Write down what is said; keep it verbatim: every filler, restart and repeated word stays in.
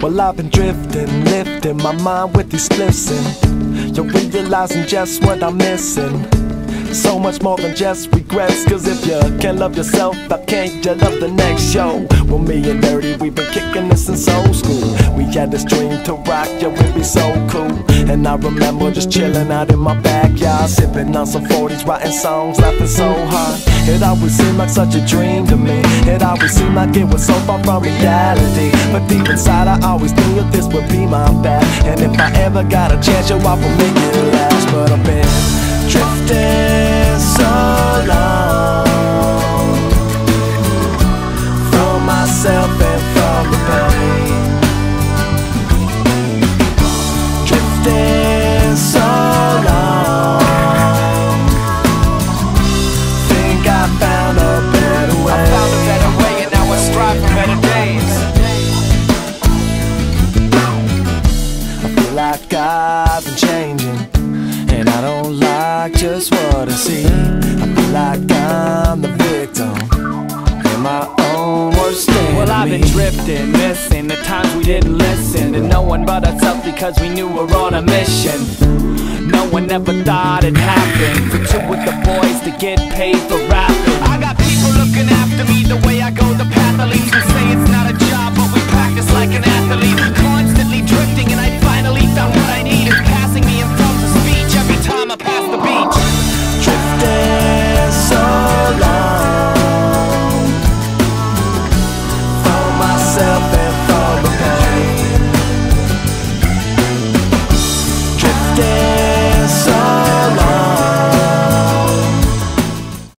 Well, I've been drifting, lifting my mind with these spliffs, and you're realizing just what I'm missing. So much more than just regrets, cause if you can't love yourself, how can't you love the next show? Well, me and Dirty, we've been kicking this since old school. We had this dream to rock, yeah, it'd be so cool. And I remember just chilling out in my backyard, sipping on some forties, writing songs, laughing so hard. It always seemed like such a dream to me. It always seemed like it was so far from reality. But deep inside I always knew that this would be my path. And if I ever got a chance, yo, I will make it last. But I've been drifting so long from myself and from the pain. Drifting so long, think I found a better way. I found a better way and now I strive for better days. I feel like I've been changing, and I don't like just what I see. I feel like I'm the victim in my own worst enemy. Well, I've been drifting, missing the times we didn't listen to no one but ourselves because we knew we're on a mission. No one ever thought it'd happen for two of the boys to get paid for rapping. I got people looking after me the way I go the path that leads. They say it's not a job, but we practice like an athlete.